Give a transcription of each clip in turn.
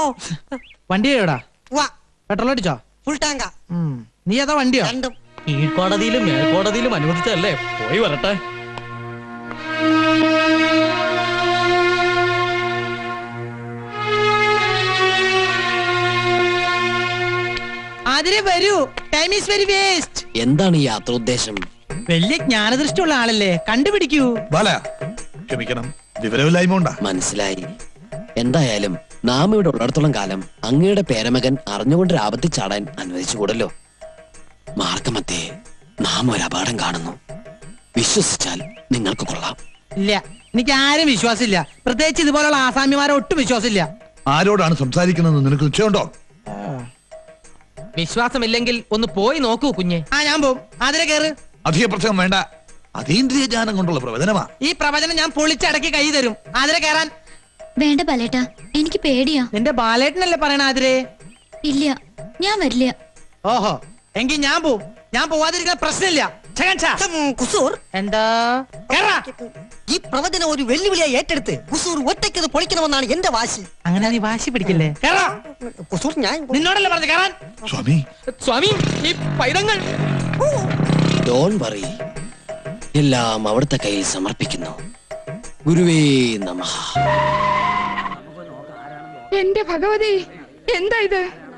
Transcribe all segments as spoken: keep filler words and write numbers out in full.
വണ്ടി എവിടാ? പെട്രോൾ അടിച്ചോ? ഫുൾ ടാങ്കാ. നീ ഏതാ വണ്ടിയോ? കീഴ്ക്കോടതിയിലും മേൽക്കോടതിയിലും അനുവദിച്ചല്ലേ, പോയി വരട്ടെ. അതിരെ വരൂ. Time is very waste. എന്താണ് ഈ യാത്ര ഉദ്ദേശം? വലിയ ജ്ഞാനദൃഷ്ടിയുള്ള ആളല്ലേ, കണ്ടുപിടിക്കൂ. ക്ഷമിക്കണം, വിവരമില്ലായ്മ ഉണ്ടാ. മനസ്സിലായി. എന്തായാലും നാം ഇവിടെ ഉള്ളിടത്തോളം കാലം അങ്ങയുടെ പേരമകൻ അറിഞ്ഞുകൊണ്ട് ആപത്തിൽ ചാടാൻ അനുവദിച്ചുകൂടല്ലോ. മാർഗമത്തെ നാം ഒരു അപകടം കാണുന്നു. വിശ്വസിച്ചാൽ നിങ്ങൾക്ക് കൊള്ളാം. ഇല്ല, എനിക്ക് ആരും വിശ്വാസമില്ല. പ്രത്യേകിച്ച് ഇതുപോലുള്ള ആസാമിമാരെ ഒട്ടും വിശ്വാസമില്ല. ആരോടാണ് സംസാരിക്കുന്നത് നിനക്ക് നിശ്ചയമുണ്ടോ? വിശ്വാസമില്ലെങ്കിൽ ഒന്ന് പോയി നോക്കൂ കുഞ്ഞെ. ആ ഞാൻ പോവും. അതിലെ കേറ്. അധിക പ്രസംഗം വേണ്ട. അതീന്ദ്രിയ ജ്ഞാനം കൊണ്ടുള്ള പ്രവചനമാ. ഈ പ്രവചനം ഞാൻ പൊളിച്ചടക്കി കൈ തരും. അതിലെ കേറാൻ വേണ്ട ബാലേട്ടാ, എനിക്ക് പേടിയാ. നിന്റെ ബാലേട്ടനല്ലേ പറയണ അതിരെ? ഇല്ല, ഞാൻ വരില്ല. ഓഹോ, എങ്കിൽ ഞാൻ പോവും. ഞാൻ പോവാതിരിക്കുന്ന പ്രശ്നമില്ല. കുസൂർ, എന്താ ഈ പ്രവചനം ഒരു വെല്ലുവിളിയായി ഏറ്റെടുത്ത് കുസൂർ ഒറ്റയ്ക്കത് പൊളിക്കണമെന്നാണ് എന്റെ വാശി. അങ്ങനെ നീ വാശി പിടിക്കില്ലേ? കുസൂർ, ഞാൻ നിന്നോടല്ലേ പറഞ്ഞു കേറാൻ. സ്വാമി സ്വാമി, ഈ പൈതങ്ങൾ ഡോൺ വറി, എല്ലാം അവിടുത്തെ കയ്യിൽ സമർപ്പിക്കുന്നു. ഗുരുവേ നമഃ. എന്റെ ഭഗവതി, എന്താ ഇത്?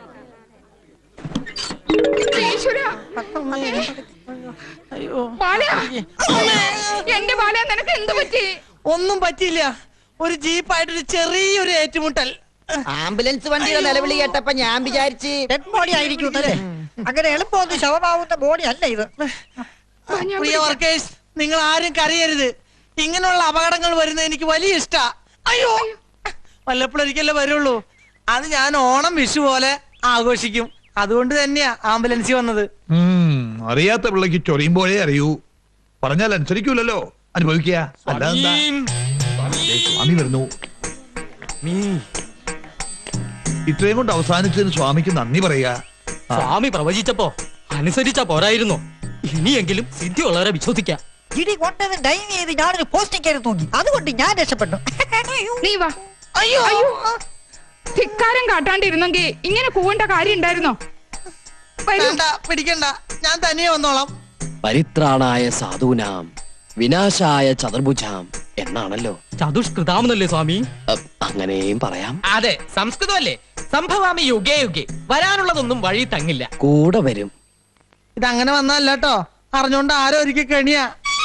എന്റെ ബാല, നിനക്ക് എന്ത് പറ്റി? ഒന്നും പറ്റിയില്ല. ഒരു ജീപ്പായിട്ടൊരു ചെറിയൊരു ഏറ്റുമുട്ടൽ. ആംബുലൻസ് വണ്ടിയുടെ നിലവിളി കേട്ടപ്പോ ഞാൻ വിചാരിച്ച് ഡെഡ് ബോഡി ആയിരിക്കും. അങ്ങനെ എളുപ്പമൊന്നും ശവമാവുന്ന ബോഡി അല്ല ഇത്. പ്രിയ വർക്കേഴ്സ്, നിങ്ങൾ ആരും കരയരുത്. ഇങ്ങനെയുള്ള അപകടങ്ങൾ വരുന്നത് എനിക്ക് വലിയ ഇഷ്ടാ. അയ്യോ, വല്ലപ്പോഴൊരിക്കല്ലേ വരുള്ളൂ. അത് ഞാൻ ഓണം വിഷു പോലെ ആഘോഷിക്കും. അതുകൊണ്ട് തന്നെയാ ആംബുലൻസിൽ വന്നത്. അറിയാത്ത പിള്ളക്ക് ചൊറിയുമ്പോഴേ അറിയൂ. പറഞ്ഞാൽ അനുസരിക്കൂലല്ലോ, അനുഭവിക്കുക. അല്ലാതെ സ്വാമി വരുന്നു. ഇത്രയും കൊണ്ട് അവസാനിച്ചതിന് സ്വാമിക്ക് നന്ദി പറയാ. സ്വാമി പ്രവചിച്ചപ്പോ അനുസരിച്ച പോരായിരുന്നു. ഇനിയെങ്കിലും സിദ്ധിയുള്ളവരെ വിശ്വസിക്കാം. ഇടി കൊണ്ടത് ഡൈവ് ചെയ്ത് ഞാനൊരു പോസ്റ്റിൽ തൂങ്ങി. അതുകൊണ്ട് ഞാൻ രക്ഷപ്പെട്ടു. നീ വാ. അയ്യോ, ധിക്കാരം കാട്ടാണ്ടിരുന്നെങ്കിൽ ഇങ്ങനെ കൂവേണ്ട കാര്യം ഉണ്ടായിരുന്നോ? പിടിക്കണ്ട, ഞാൻ തനിയെ വന്നോളാം. പരിത്രാണായ സാധൂനാം വിനാശായ ചതുർഭുജാം എന്നാണല്ലോ. ചതുഷ്കൃതാമെന്നല്ലേ സ്വാമി? അങ്ങനെയും പറയാം. അതെ, സംസ്കൃതമല്ലേ. സംഭവാമി യുഗേ യുഗേ. വരാനുള്ളതൊന്നും വഴി തങ്ങില്ല, കൂടെ വരും. ഇതങ്ങനെ വന്നല്ല കേട്ടോ, അറിഞ്ഞോണ്ട് ആരോ ഒരിക്കൽ കെണിയാ.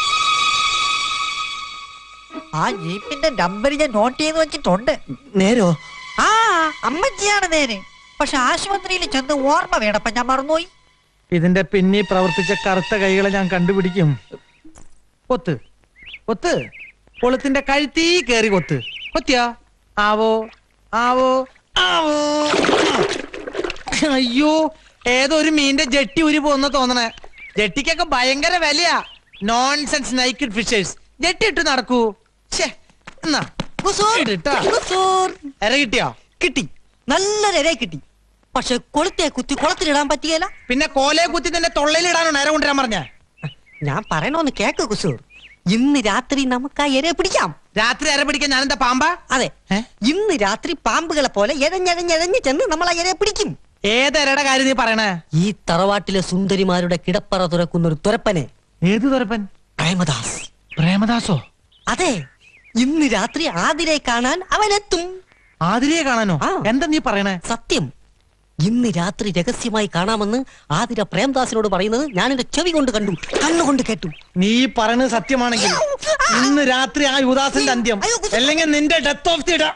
ആ ജീപ്പിന്റെ നമ്പർ ഞാൻ നോട്ട് ചെയ്ത് വെച്ചിട്ടുണ്ട്. നേരോ? ആ അമ്മച്ചിയാണ് നേര്. പക്ഷെ ആശുപത്രിയിൽ ചെന്ന് ഓർമ്മ വേണപ്പ ഞാൻ മറന്നുപോയി. ഇതിന്റെ പിന്നിൽ പ്രവർത്തിച്ച കറുത്ത കൈകളെ ഞാൻ കണ്ടുപിടിക്കും. കൊത്ത് കൊത്ത്, കൊളുത്തിന്റെ കഴുത്തീ കേറി കൊത്ത്. കൊത്തിയാ? ആവോ ആവോ ആവോ. അയ്യോ, ഏതോ ഒരു മീന്റെ ജെട്ടി ഉരി പോകുന്ന തോന്നണേ. ജെട്ടിക്കൊക്കെ ഭയങ്കര വിലയാ. Nonsense naked fishers. ജെട്ടി ഇട്ട് നടക്കൂ. എര കിട്ടിയോ? കിട്ടി, നല്ലൊരു ഇര കിട്ടി. പക്ഷെ കൊളുത്തെ കുത്തി കുളത്തിലിടാൻ പറ്റിയല്ല. പിന്നെ കോലയെ കുത്തി തന്നെ തൊള്ളയിലിടാനോ നേരെ കൊണ്ടുവരാൻ പറഞ്ഞ? ഞാൻ പറയണോന്ന് കേക്ക് കുസൂർ. ഇന്ന് രാത്രി നമുക്ക് ആ ഇരയെ പിടിക്കാം. രാത്രി ഇര പിടിക്കാൻ ഞാനെന്താ പാമ്പാ? അതെ, ഇന്ന് രാത്രി പാമ്പുകളെ പോലെ എഴഞ്ഞഴഞ്ഞഴഞ്ഞ് ചെന്ന് നമ്മൾ ആ ഇരയെ പിടിക്കും. ഏതരയുടെ കാര്യം നീ പറയണേ? ഈ തറവാട്ടിലെ സുന്ദരിമാരുടെ കിടപ്പറ തുറക്കുന്ന ഒരു തുരപ്പനെ. ഏത് തുരപ്പൻ? പ്രേമദാസ്. പ്രേമദാസോ? അതെ, ഇന്ന് രാത്രി ആതിരയെ കാണാൻ അവനെത്തും. ആതിരയെ കാണാനോ? എന്താ നീ പറയണേ? സത്യം. ഇന്ന് രാത്രി രഹസ്യമായി കാണാമെന്ന് ആതിര പ്രേംദാസിനോട് പറയുന്നത് ഞാൻ എന്റെ ചെവി കൊണ്ട് കണ്ടു, കണ്ണുകൊണ്ട് കേട്ടു. നീ പറയുന്നത് സത്യമാണെങ്കിൽ ഇന്ന് രാത്രി ആ യുദാസിന്റെ അന്ത്യം, അല്ലെങ്കിൽ നിന്റെ ഡെത്ത് ഓഫ് ദി ഡേ.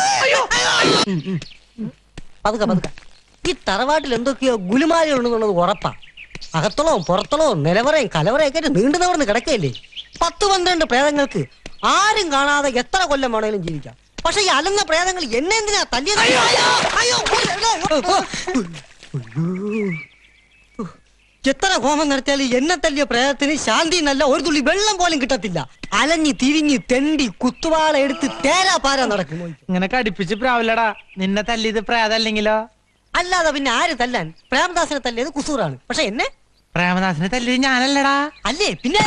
പതുക്കെ പതുക്കെ. ഈ തറവാട്ടിൽ എന്തൊക്കെയോ ഗുലുമാലുണ്ടെന്നുള്ളത് ഉറപ്പാ. അകത്തളവും പുറത്തളവും നിലവറയും കലവറയൊക്കെ നീണ്ടു നിവർന്ന് കിടക്കയല്ലേ. പത്ത് പന്ത്രണ്ട് പ്രേതങ്ങൾക്ക് ആരും കാണാതെ എത്ര കൊല്ലം വേണേലും ജീവിക്കാം. പക്ഷെ ഈ അലന്ന പ്രേതങ്ങൾ എന്നെ എന്തിനാ തല്ലിയത്? എത്ര ഹോമം നടത്തിയാലും എന്നെ തല്ലിയ പ്രേതത്തിന് ശാന്തി നല്ല ഒരു തുള്ളി വെള്ളം പോലും കിട്ടത്തില്ല. അലഞ്ഞി തിരിഞ്ഞ് തെണ്ടി കുത്തുവാള എടുത്ത് തേരാ പാരാ നടക്കും. ഇങ്ങനെ കടിപ്പിച്ച് പ്രാവില്ലടാ. നിന്നെ തല്ലിയത് പ്രേതല്ലെങ്കിലോ? അല്ലാതെ പിന്നെ ആര് തല്ലാൻ? പ്രേമദാസിനെ തല്ലിയത് കുസൂറാണ്. പക്ഷെ എന്നെ പ്രേമദാസിനെ തല്ലിയത് ഞാനല്ലടാ. അല്ലേ? പിന്നെ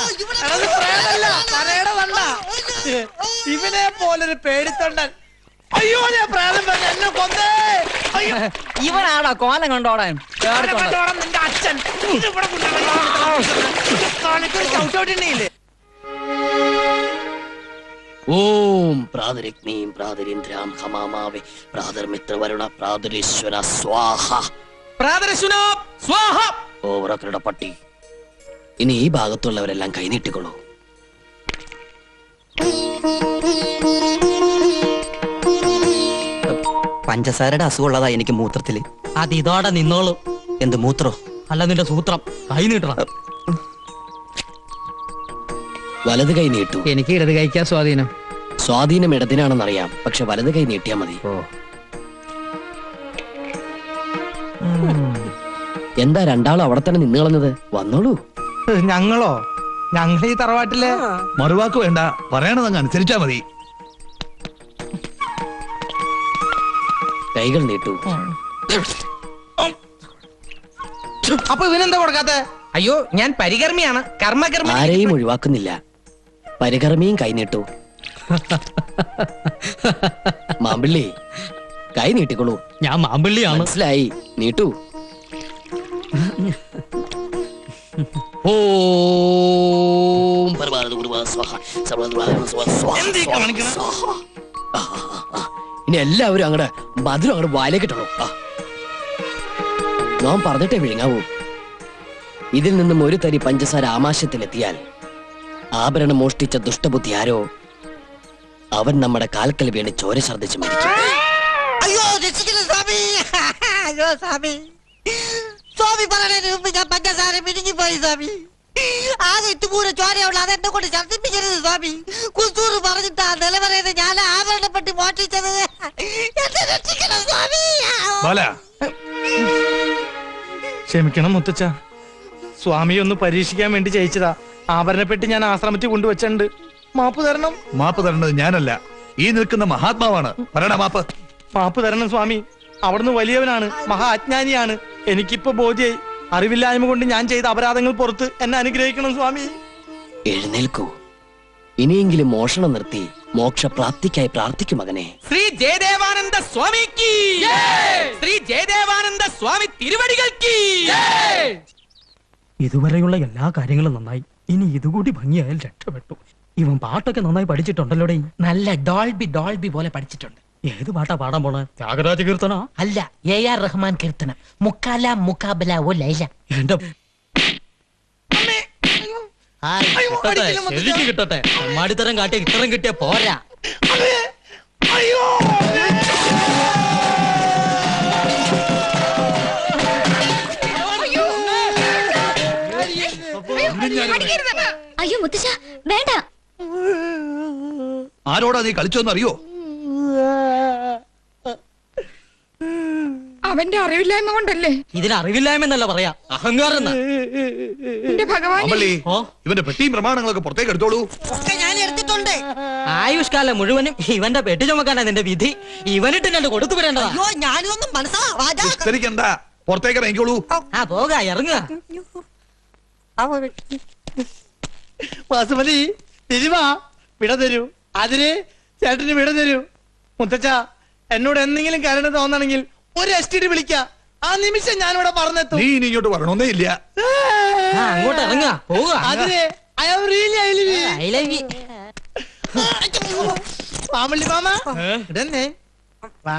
ഇവനെ പോലൊരു പേടിത്തൊണ്ടൻ അയ്യോ ഞാൻ പ്രായം പറഞ്ഞു എന്നെ കൊന്നേ. അയ്യോ ഇവനാടാ കോലം കണ്ടോടാൻ കണ്ടോളം നിന്റെ അച്ഛൻ ഇത് ഇവിടെ കൊണ്ടുപോയില്ലേ. ഓം പ്രാതരഗ്നീം പ്രാതരീന്ദ്രാം ഹമാമാവേ പ്രാതർമിത്രവരുണ പ്രാതരീശ്വര സ്വാഹ. പ്രാതരശുനോ സ്വാഹ. ഓവറക്കരുടെ പട്ടി. ഇനി ഈ ഭാഗത്തുള്ളവരെല്ലാം കൈനീട്ടിക്കൊള്ളൂ. പഞ്ചസാരയുടെ അസുഖമുള്ളതാ എനിക്ക് മൂത്രത്തില്. അത് ഇതോടെ നിന്നോളൂ. എന്ത് മൂത്രോ? അല്ല നിന്റെ സൂത്രം. കൈ നീട്ടണം. വലത് കൈ നീട്ടു. എനിക്ക് ഇടത് കഴിക്കാൻ സ്വാധീനം. സ്വാധീനം ഇടതിനാണെന്നറിയാം, പക്ഷെ വലത് കൈ നീട്ടിയാ മതി. എന്താ രണ്ടാളും അവിടെ തന്നെ നിന്ന് കളഞ്ഞത്? വന്നോളൂ. ഞങ്ങളോ? ഞങ്ങൾ ഈ തറവാട്ടിലെ മറുവാക്ക് വേണ്ട, പറയണതങ്ങ് അനുസരിച്ചാ മതി. കൈകൾ നീട്ടു. അപ്പൊ ഇവനെന്താ കൊടുക്കാത്തെ? അയ്യോ ഞാൻ പരികർമ്മിയാണ്, കർമ്മകർമ്മി. ആരെയും ഒഴിവാക്കുന്നില്ല. പരികർമ്മിയും കൈ നീട്ടു. മാമ്പിള്ളി കൈ നീട്ടിക്കൊള്ളൂ. ഞാൻ മാമ്പിള്ളിയാണ്. മനസ്സിലായി, നീട്ടു. ഓം പരമാനന്ദ ഗുരുവാ സ്വാഹ. സർവ്വ സ്വാഹ സ്വാഹ. ആ, ആ, ആ. ഇനി എല്ലാവരും അങ്ങടെ മധുരം അങ്ങോട്ട് വായിലേക്ക് ഇട്ടണോ. നാം പറഞ്ഞിട്ടേ വിഴുങ്ങാവൂ. ഇതിൽ നിന്നും ഒരു തരി പഞ്ചസാര ആമാശയത്തിലെത്തിയാൽ ആഭരണം മോഷ്ടിച്ച ദുഷ്ടബുദ്ധി ആരോ അവൻ നമ്മുടെ കാൽക്കൽ വീണ് ചോര ഛർദ്ദിച്ച് മരിക്കും. അയ്യോ രക്ഷിക്കണം സ്വാമി. അയ്യോ സ്വാമി, സ്വാമി പറഞ്ഞതിന് മുമ്പ് ഞാൻ പഞ്ചസാര മിനിങ്ങിപ്പോയി സ്വാമി. ആകെ ഇട്ടുപൂര ചോരയുള്ള അതെന്നെ കൊണ്ട് ഛർദ്ദിപ്പിക്കരുത് സ്വാമി. കുസൂറ് പറഞ്ഞിട്ടാ നിലവറയത് ഞാൻ ആഭരണപ്പെട്ടി മോഷ്ടിച്ചത്. എന്നെ രക്ഷിക്കണം സ്വാമി. ക്ഷമിക്കണം മുത്തച്ഛ, സ്വാമി ഒന്ന് പരീക്ഷിക്കാൻ വേണ്ടി ജയിച്ചതാ. ആഭരണപ്പെട്ടി ഞാൻ ആശ്രമത്തിൽ കൊണ്ടുവച്ചിട്ടുണ്ട്. മാപ്പ് തരണം. മാപ്പ് തരേണ്ടത് ഞാനല്ല, ഈ നിൽക്കുന്ന മഹാത്മാവാണ്. പറയണ മാപ്പ്. മാപ്പ് തരണം സ്വാമി. അവിടുന്ന് വലിയവനാണ്, മഹാ അജ്ഞാനിയാണ്. എനിക്കിപ്പോ ബോധ്യായി. അറിവില്ലായ്മ കൊണ്ട് ഞാൻ ചെയ്ത അപരാധങ്ങൾ പുറത്ത് എന്നെ അനുഗ്രഹിക്കണം സ്വാമി. എഴുന്നേൽക്കൂ. ഇനിയെങ്കിലും മോഷണം നിർത്തി മോക്ഷപ്രാപ്തിക്കായി പ്രാർത്ഥിക്കും മകനെ. ശ്രീ ജയദേവാനന്ദ സ്വാമിക്ക്, ശ്രീ ജയദേവാനന്ദ സ്വാമി തിരുവടികൾക്ക്. ഇതുവരെയുള്ള എല്ലാ കാര്യങ്ങളും നന്നായി. ഇനി ഇതുകൂടി ഭംഗിയായാൽ രക്ഷപ്പെട്ടു. ഇവൻ പാട്ടൊക്കെ നന്നായി പഠിച്ചിട്ടുണ്ടല്ലോടെ. നല്ല ഡോൾബി ഡോൾബി പോലെ പഠിച്ചിട്ടുണ്ട്. ഏത് പാട്ടാ പാടാൻ പോണേ? ത്യാഗരാജ കീർത്തന അല്ല, എ ആർ റഹ്മാൻ കീർത്തനം. മുക്കാല മുക്കാബല ഓ ലൈല. എന്റെ ശരിക്ക് കിട്ടട്ടെ. മാടിത്തരം കാട്ടിയ ഇത്തരം കിട്ടിയ പോരാ. അയ്യോ മുത്തശ്ശ വേണ്ട. ആരോടാ നീ കളിച്ചോന്ന് അറിയോ? അവന്റെ അറിവില്ലായ്മ കൊണ്ടല്ലേ? ഇതിന് അറിവില്ലായ്മ എന്നല്ല പറയാ, അഹങ്കാരം. എന്റെ ഭഗവാൻ, അമ്പള്ളി, ഇവന്റെ പെട്ടിയും പ്രമാണങ്ങളൊക്കെ പുറത്തേക്ക് എടുത്തോളൂ. ഒക്കെ ഞാൻ എടുത്തിട്ടുണ്ട്. ആയുഷ്കാലം മുഴുവനും ഇവന്റെ പെട്ടി ചുമക്കാനാ നിന്റെ വിധി. ഇവനിട്ട് എന്നെ കൊടുത്തു വരേണ്ടതാ. ഞാനൊന്നും മനസ്സിലാവാ. വിസ്തരിക്കണ്ട, പുറത്തേക്ക് ഇറങ്ങിക്കോളൂ. ആ പോക, ഇറങ്ങുക. വാസുമതി തിരുവാ വിട തരൂ. അതിന് ചേട്ടന് വിട തരൂ. മുത്തച്ഛ, എന്നോട് എന്തെങ്കിലും കരുണ തോന്നണെങ്കിൽ ഒരു എസ് ടി ഡി വിളിക്ക. ആ നിമിഷം ഞാനിവിടെ പറഞ്ഞെത്തും. നീ ഇനി ഇങ്ങോട്ട് വരണോന്നേ ഇല്ല. അങ്ങോട്ട് ഇറങ്ങുക, പോവുക. അതിന് I am really I love you. I love you. മാമള്ളി മാമ ഇടന്നെ വാ.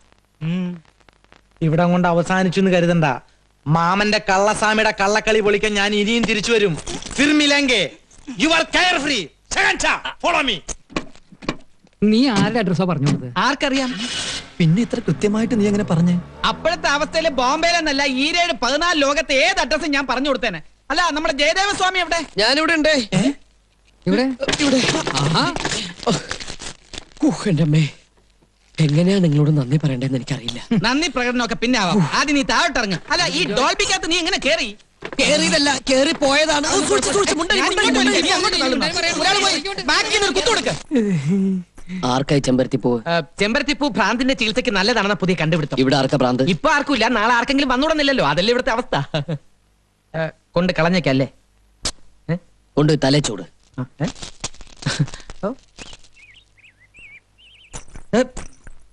ഇവിടെ കൊണ്ട് അവസാനിച്ചു എന്ന് കരുതണ്ട. മാമന്റെ കള്ളസ്വാമിയുടെ കള്ളക്കളി പൊളിക്കാൻ ഞാൻ ഇനിയും തിരിച്ചു വരും. ഫിർമിലെങ്കെ you are carefree. Follow me. നീ ആരുടെ അഡ്രസ്സാ പറഞ്ഞു കൊടുത്തത്? ആർക്കറിയാം? പിന്നെ ഇത്ര കൃത്യമായിട്ട് നീ എങ്ങനെ പറഞ്ഞേ? അപ്പോഴത്തെ അവസ്ഥയില് ബോംബെയിലെന്നല്ല ഈരേഴ് പതിനാല് ലോകത്തെ ഏത് അഡ്രസ്സും ഞാൻ പറഞ്ഞു കൊടുത്തേനെ. അല്ല, നമ്മുടെ ജയദേവ സ്വാമി എവിടെ? ഞാനിവിടെ ഉണ്ട്. ഇവിടെ ഇവിടെ. എന്റെ അമ്മേ, എങ്ങനെയാ നിങ്ങളോട് നന്ദി പറയണ്ടെന്ന് എനിക്കറിയില്ല. നന്ദി പ്രകടനമൊക്കെ പിന്നെ ആവാം. ആദ്യം നീ താഴോട്ടിറങ്ങ. അല്ല, ഈ ഡോൾബിക്കകത്ത് നീ എങ്ങനെ കേറി? കേറിയതല്ല, കേറി പോയതാണ്. ആർക്കായി ചെമ്പരത്തിപ്പൂ? ചെമ്പരത്തിപ്പൂ ഭ്രാന്തിന്റെ ചികിത്സയ്ക്ക് നല്ലതാണെന്ന പുതിയ കണ്ടുപിടുത്തം. ഇവിടെ ആർക്കാ ഭ്രാന്ത്? ഇപ്പൊ ആർക്കും ഇല്ല, നാളെ ആർക്കെങ്കിലും വന്നുകൂടുന്നില്ലല്ലോ. അതല്ലേ ഇവിടുത്തെ അവസ്ഥ. കൊണ്ട് കളഞ്ഞേക്കല്ലേ? കൊണ്ടുപോയി തലേ ചൂട്.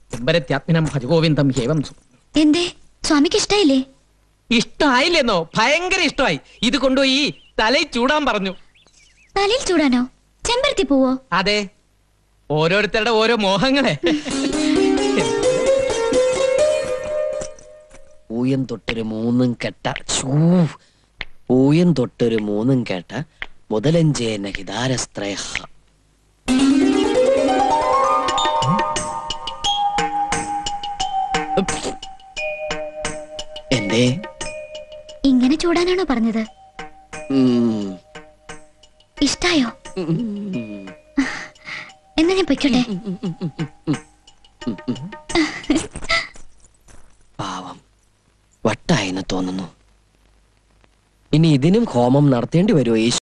ചെമ്പരത്യാത്മനം ഭജഗോവിന്ദം ഹേവം സു. എന്തേ സ്വാമിക്ക് ഇഷ്ടായില്ലേ? ഇഷ്ടായില്ലെന്നോ? ഭയങ്കര ഇഷ്ടമായി. ഇത് കൊണ്ടുപോയി തലയിൽ ചൂടാൻ പറഞ്ഞു. തലയിൽ ചൂടാനോ? ചെമ്പരത്തി പോവോ? അതെ, ഓരോരുത്തരുടെ ഓരോ മോഹങ്ങളെ. ഊയം തൊട്ടൊരു മൂന്നും കെട്ട ഛൂ. ഊയം തൊട്ടൊരു മൂന്നും കേട്ട മുതലഞ്ചേന ഹിതാരസ്ത്രയ. എന്തേ ഇങ്ങനെ ചൂടാനാണോ പറഞ്ഞത്? ഉം. ഇഷ്ടായോ? ഉം. എന്നാ ഞാൻ പൊയ്ക്കോട്ടെ. പാവം വട്ടായെന്ന് തോന്നുന്നു. ഇനി ഇതിനും ഹോമം നടത്തേണ്ടി വരുമോ?